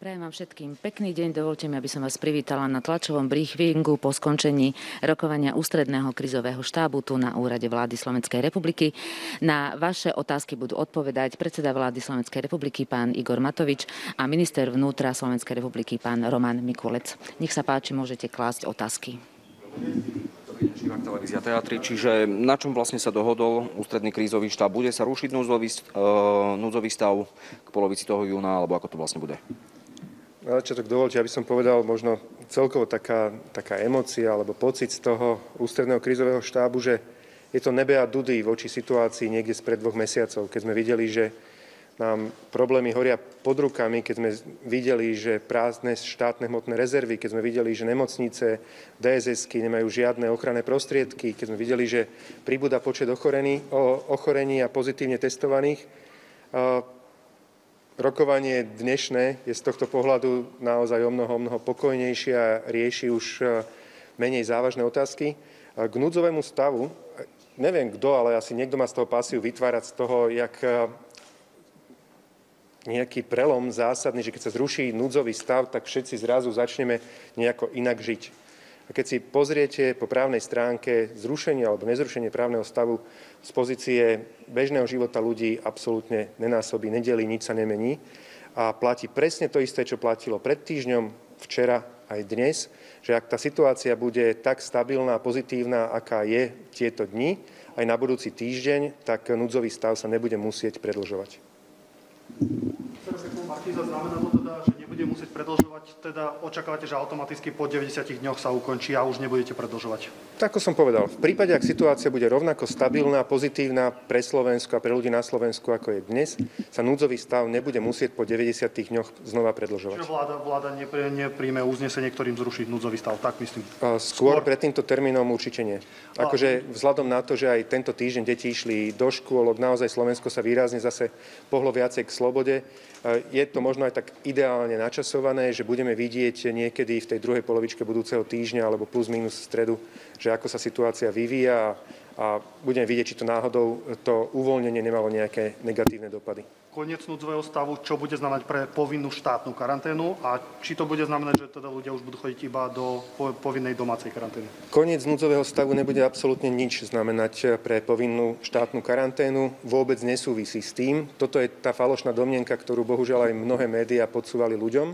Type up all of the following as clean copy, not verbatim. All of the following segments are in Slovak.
Prajem vám všetkým pekný deň. Dovolte mi, aby som vás privítala na tlačovom briefingu po skončení rokovania ústredného krízového štábu tu na úrade vlády Slovenskej republiky. Na vaše otázky budú odpovedať predseda vlády Slovenskej republiky pán Igor Matovič a minister vnútra Slovenskej republiky pán Roman Mikulec. Nech sa páči, môžete klásť otázky. Televízia Teatry, čiže na čom vlastne sa dohodol ústredný krízový štáb? Bude sa rušiť núdzový stav k polovici toho júna, alebo ako to vlastne bude? Na začiatok dovoľte, aby som povedal možno celkovo taká emócia alebo pocit z toho ústredného krízového štábu, že je to nebe a dudy voči situácii niekde spred 2 mesiacov, keď sme videli, že nám problémy horia pod rukami, keď sme videli, že prázdne štátne hmotné rezervy, keď sme videli, že nemocnice, DSS-ky nemajú žiadne ochranné prostriedky, keď sme videli, že pribúda počet ochorení a pozitívne testovaných. Rokovanie dnešné je z tohto pohľadu naozaj o mnoho pokojnejšie a rieši už menej závažné otázky. K núdzovému stavu, neviem kto, ale asi niekto má z toho pasiu vytvárať z toho, jak nejaký prelom zásadný, že keď sa zruší núdzový stav, tak všetci zrazu začneme nejako inak žiť. A keď si pozriete po právnej stránke zrušenie alebo nezrušenie právneho stavu z pozície bežného života ľudí absolútne nenásobí, nedelí, nič sa nemení a platí presne to isté, čo platilo pred týždňom, včera aj dnes, že ak tá situácia bude tak stabilná a pozitívna, aká je tieto dni, aj na budúci týždeň, tak núdzový stav sa nebude musieť predĺžovať. Markíza, znamená to teda, že nebude musieť predĺžovať, teda očakávate, že automaticky po 90 dňoch sa ukončí a už nebudete predĺžovať? Tak ako som povedal, v prípade, ak situácia bude rovnako stabilná, pozitívna pre Slovensko a pre ľudí na Slovensku, ako je dnes, sa núdzový stav nebude musieť po 90 dňoch znova predĺžovať. Čiže vláda nepríjme uznesenie, ktorým zrušiť núdzový stav, tak myslím? Skôr pred týmto termínom určite nie. Akože vzhľadom na to, že aj tento týždeň deti išli do škôl, naozaj Slovensko sa výrazne zase pohlo viacej k slobode. Je to možno aj tak ideálne načasované, že budeme vidieť niekedy v tej druhej polovičke budúceho týždňa alebo plus minus v stredu, že ako sa situácia vyvíja a budeme vidieť, či to náhodou to uvoľnenie nemalo nejaké negatívne dopady. Koniec núdzového stavu, čo bude znamenať pre povinnú štátnu karanténu a či to bude znamenať, že teda ľudia už budú chodiť iba do povinnej domácej karantény? Koniec núdzového stavu nebude absolútne nič znamenať pre povinnú štátnu karanténu. Vôbec nesúvisí s tým. Toto je tá falošná domnienka, ktorú bohužiaľ aj mnohé médiá podsúvali ľuďom.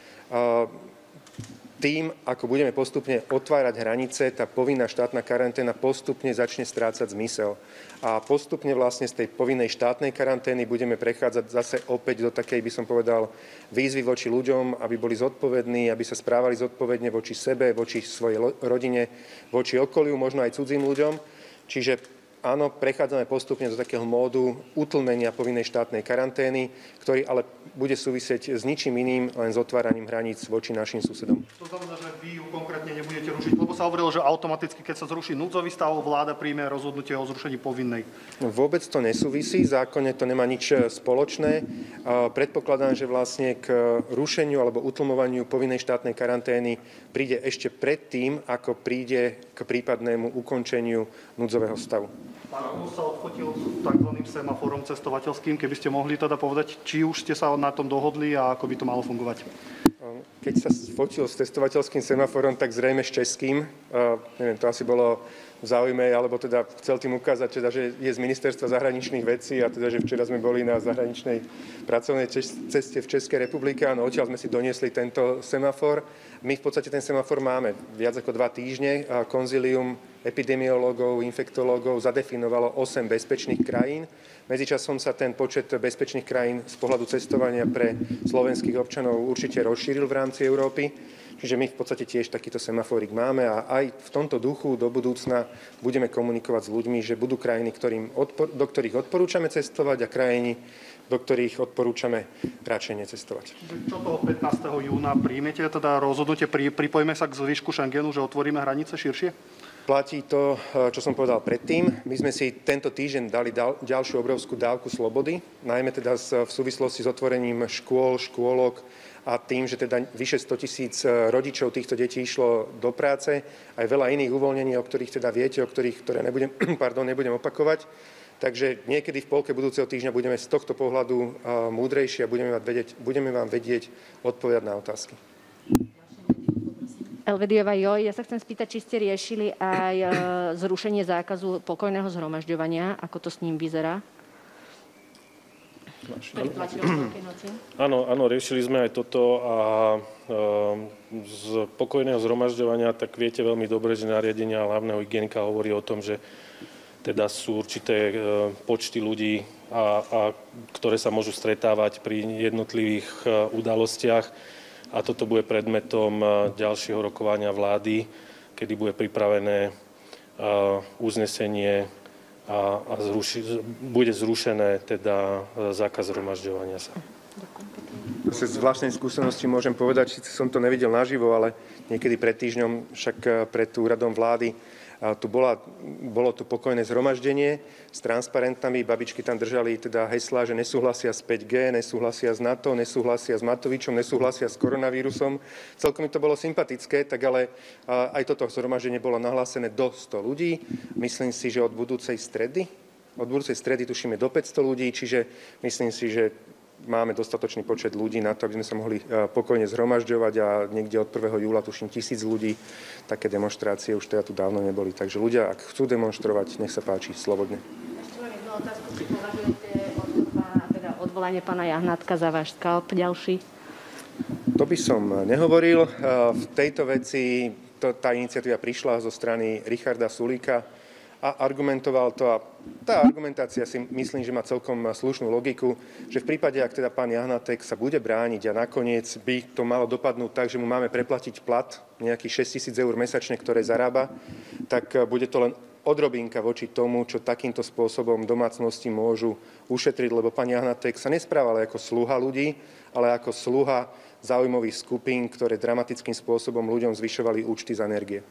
Tým, ako budeme postupne otvárať hranice, tá povinná štátna karanténa postupne začne strácať zmysel. A postupne vlastne z tej povinnej štátnej karantény budeme prechádzať zase opäť do takej, by som povedal, výzvy voči ľuďom, aby boli zodpovední, aby sa správali zodpovedne voči sebe, voči svojej rodine, voči okoliu, možno aj cudzím ľuďom. Čiže áno, prechádzame postupne do takého módu utlmenia povinnej štátnej karantény, ktorý ale bude súvisieť s ničím iným, len s otváraním hraníc voči našim susedom. To znamená, že vy ju konkrétne nebudete rušiť, lebo sa hovorilo, že automaticky, keď sa zruší núdzový stav, vláda príjme rozhodnutie o zrušení povinnej. Vôbec to nesúvisí, v zákone to nemá nič spoločné. Predpokladám, že vlastne k rušeniu alebo utlmovaniu povinnej štátnej karantény príde ešte predtým, ako príde k prípadnému ukončeniu núdzového stavu. Pán Ramos sa odfotil s takzvaným semaforom cestovateľským. Keby ste mohli teda povedať, či už ste sa na tom dohodli a ako by to malo fungovať? Keď sa fotil s testovateľským semaforom, tak zrejme s českým. Neviem, to asi bolo v záujme, alebo teda chcel tým ukázať, teda, že je z ministerstva zahraničných vecí a teda, že včera sme boli na zahraničnej pracovnej ceste v Českej republike a odtiaľ sme si doniesli tento semafor. My v podstate ten semafor máme viac ako 2 týždne. Konzílium epidemiológov, infektológov zadefinovalo 8 bezpečných krajín. Medzičasom sa ten počet bezpečných krajín z pohľadu cestovania pre slovenských občanov určite rozšíril v rámci Európy. Čiže my v podstate tiež takýto semaforik máme a aj v tomto duchu do budúcna budeme komunikovať s ľuďmi, že budú krajiny, do ktorých odporúčame cestovať a krajiny, do ktorých odporúčame radšej necestovať. Čo toho 15. júna príjmete teda rozhodnutie, pripojíme sa k zvyšku Schengenu, že otvoríme hranice širšie? Platí to, čo som povedal predtým. My sme si tento týždeň dali ďalšiu obrovskú dávku slobody, najmä teda v súvislosti s otvorením škôl, škôlok a tým, že teda vyše 100 000 rodičov týchto detí išlo do práce, aj veľa iných uvoľnení, o ktorých teda viete, ktoré nebudem opakovať. Takže niekedy v polke budúceho týždňa budeme z tohto pohľadu múdrejší a budeme vám vedieť odpovedať na otázky. Elvedieva Joj, ja sa chcem spýtať, či ste riešili aj zrušenie zákazu pokojného zhromažďovania, ako to s ním vyzerá? Áno, riešili sme aj toto a z pokojného zhromažďovania, tak viete veľmi dobre, že nariadenia hlavného hygienika hovorí o tom, že teda sú určité počty ľudí, ktoré sa môžu stretávať pri jednotlivých udalostiach a toto bude predmetom ďalšieho rokovania vlády, kedy bude pripravené uznesenie a bude zrušené teda zákaz zhromažďovania sa. Z vlastnej skúsenosti môžem povedať, síce som to nevidel naživo, ale niekedy pred týždňom, však pred úradom vlády, bolo tu pokojné zhromaždenie s transparentami. Babičky tam držali teda heslá, že nesúhlasia s 5G, nesúhlasia s NATO, nesúhlasia s Matovičom, nesúhlasia s koronavírusom. Celkom mi to bolo sympatické, tak ale aj toto zhromaždenie bolo nahlásené do 100 ľudí. Myslím si, že od budúcej stredy tušíme do 500 ľudí, čiže myslím si, že máme dostatočný počet ľudí na to, aby sme sa mohli pokojne zhromažďovať a niekde od 1. júla tuším 1000 ľudí. Také demonštrácie už teda tu dávno neboli. Takže ľudia, ak chcú demonštrovať, nech sa páči, slobodne. Ešte len jednu otázku. Či považujete odvolanie pána Jahnátka za váš skalp ďalší? To by som nehovoril. V tejto veci tá iniciatíva prišla zo strany Richarda Sulíka a argumentoval to a tá argumentácia si myslím, že má celkom slušnú logiku, že v prípade, ak teda pán Jahnátek sa bude brániť a nakoniec by to malo dopadnúť tak, že mu máme preplatiť plat, nejakých 6 000 eur mesačne, ktoré zarába, tak bude to len odrobinka voči tomu, čo takýmto spôsobom domácnosti môžu ušetriť, lebo pán Jahnátek sa nesprával ako sluha ľudí, ale ako sluha záujmových skupín, ktoré dramatickým spôsobom ľuďom zvyšovali účty za energie.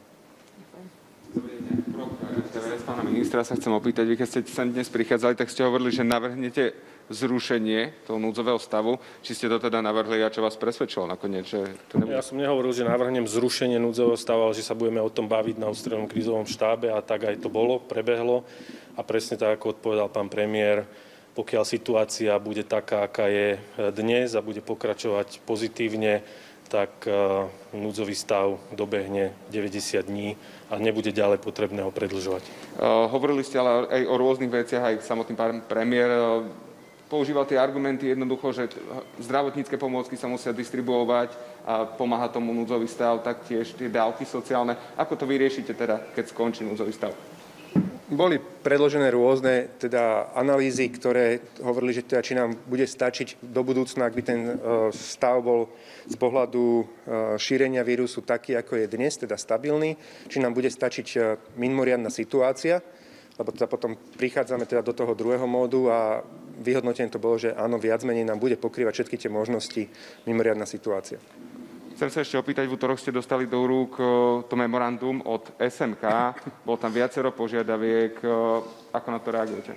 Pána ministra sa chcem opýtať, vy keď ste sem dnes prichádzali, tak ste hovorili, že navrhnete zrušenie toho núdzového stavu. Či ste to teda navrhli a čo vás presvedčilo nakoniec? Že to nebude... Ja som nehovoril, že navrhnem zrušenie núdzového stavu, ale že sa budeme o tom baviť na ústrednom krízovom štábe a tak aj to prebehlo. A presne tak, ako odpovedal pán premiér, pokiaľ situácia bude taká, aká je dnes a bude pokračovať pozitívne, tak núdzový stav dobehne 90 dní a nebude ďalej potrebné ho predĺžovať. Hovorili ste ale aj o rôznych veciach, aj samotný pán premiér používal tie argumenty jednoducho, že zdravotnícke pomôcky sa musia distribuovať a pomáha tomu núdzový stav, taktiež tie dávky sociálne. Ako to vyriešite teda, keď skončí núdzový stav? Boli predložené rôzne teda analýzy, ktoré hovorili, že teda, či nám bude stačiť do budúcna, ak by ten stav bol z pohľadu šírenia vírusu taký, ako je dnes, teda stabilný, či nám bude stačiť mimoriadna situácia, lebo teda potom prichádzame teda do toho druhého módu a vyhodnotenie to bolo, že áno, viac menej nám bude pokrývať všetky tie možnosti mimoriadna situácia. Chcem sa ešte opýtať, v útorok ste dostali do rúk to memorandum od SMK, bolo tam viacero požiadaviek, ako na to reagujete?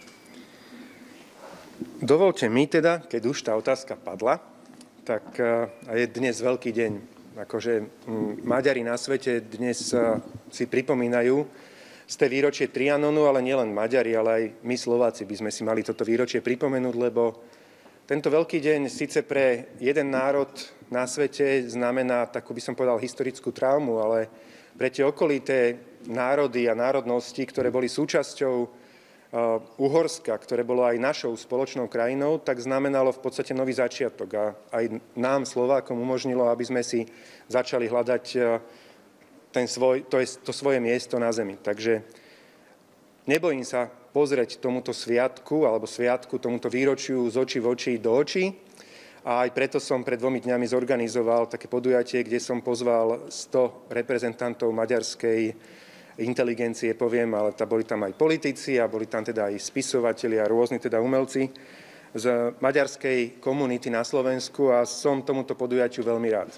Dovolte mi teda, keď už tá otázka padla, tak je dnes veľký deň. Akože Maďari na svete dnes si pripomínajú z té výročie Trianonu, ale nielen Maďari, ale aj my Slováci by sme si mali toto výročie pripomenúť, lebo tento veľký deň síce pre jeden národ na svete znamená, takú by som povedal, historickú traumu, ale pre tie okolité národy a národnosti, ktoré boli súčasťou Uhorska, ktoré bolo aj našou spoločnou krajinou, tak znamenalo v podstate nový začiatok a aj nám, Slovákom, umožnilo, aby sme si začali hľadať to svoje miesto na zemi. Takže nebojím sa pozrieť tomuto sviatku, tomuto výročiu z očí v oči do očí. A aj preto som pred 2 dňami zorganizoval také podujatie, kde som pozval 100 reprezentantov maďarskej inteligencie, poviem, ale boli tam aj politici a boli tam teda aj spisovatelia a rôzni teda umelci z maďarskej komunity na Slovensku a som tomuto podujatiu veľmi rád.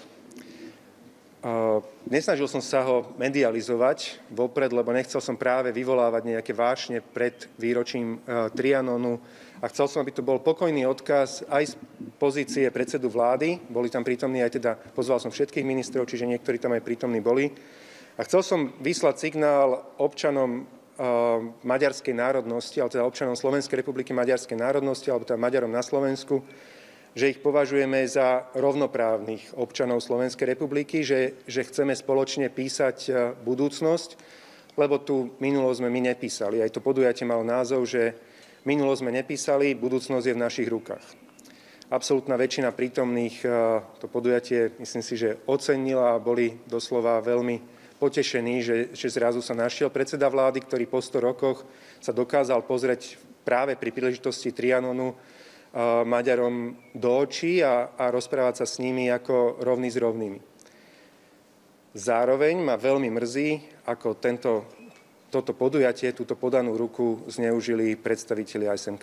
Nesnažil som sa ho medializovať vopred, lebo nechcel som práve vyvolávať nejaké vášne pred výročím Trianonu a chcel som, aby to bol pokojný odkaz aj z pozície predsedu vlády. Boli tam prítomní aj teda, pozval som všetkých ministrov, čiže niektorí tam aj prítomní boli. A chcel som vyslať signál občanom maďarskej národnosti, ale teda občanom Slovenskej republiky maďarskej národnosti, alebo teda Maďarom na Slovensku, že ich považujeme za rovnoprávnych občanov Slovenskej republiky, že chceme spoločne písať budúcnosť, lebo tú minulosť sme my nepísali. Aj to podujatie malo názov, že minulosť sme nepísali, budúcnosť je v našich rukách. Absolútna väčšina prítomných to podujatie, myslím si, že ocenila a boli doslova veľmi potešení, že zrazu sa našiel predseda vlády, ktorý po 100 rokoch sa dokázal pozrieť práve pri príležitosti Trianonu Maďarom do očí a rozprávať sa s nimi ako rovný s rovnými. Zároveň ma veľmi mrzí, ako toto podujatie, túto podanú ruku zneužili predstavitelia SMK.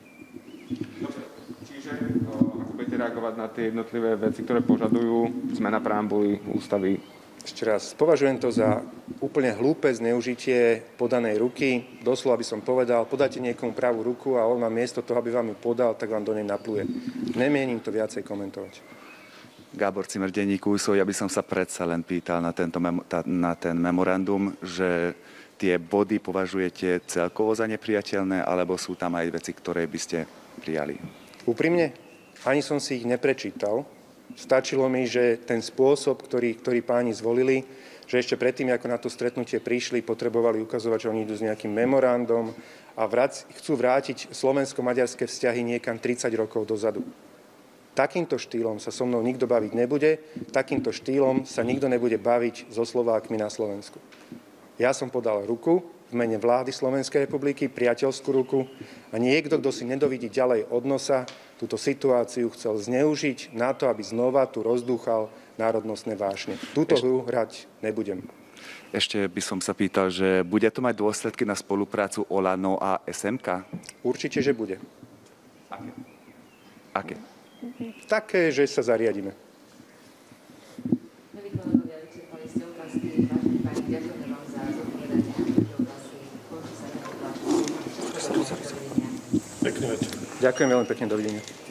Čiže ako budete reagovať na tie jednotlivé veci, ktoré požadujú zmena preambuly ústavy? Ešte raz, považujem to za úplne hlúpe zneužitie podanej ruky. Doslova by som povedal, podáte niekomu pravú ruku a on vám miesto toho, aby vám ju podal, tak vám do nej napluje. Nemienim to viacej komentovať. Gábor Cimer, denníku USO, ja by som sa predsa len pýtal na ten memorandum, že tie body považujete celkovo za nepriateľné, alebo sú tam aj veci, ktoré by ste prijali? Úprimne, ani som si ich neprečítal. Stačilo mi, že ten spôsob, ktorý páni zvolili, že ešte predtým, ako na to stretnutie prišli, potrebovali ukazovať, že oni idú s nejakým memorandom a chcú vrátiť slovensko-maďarské vzťahy niekam 30 rokov dozadu. Takýmto štýlom sa so mnou nikto baviť nebude, takýmto štýlom sa nikto nebude baviť so Slovákmi na Slovensku. Ja som podal ruku v mene vlády Slovenskej republiky, priateľskú ruku a niekto, kto si nedovidí ďalej od nosa, túto situáciu chcel zneužiť na to, aby znova tu rozdúchal národnostné vášne. Túto hru hrať nebudem. Ešte by som sa pýtal, že bude to mať dôsledky na spoluprácu Olano a SMK? Určite, že bude. Aké? Také, že sa zariadíme. Milí kolegovia, vyčerpali ste otázky. Vážení páni, ďakujeme vám za zodpovedanie na tieto otázky. Končí sa teda otázka. Pekný večer. Ďakujem veľmi pekne, dovidenia.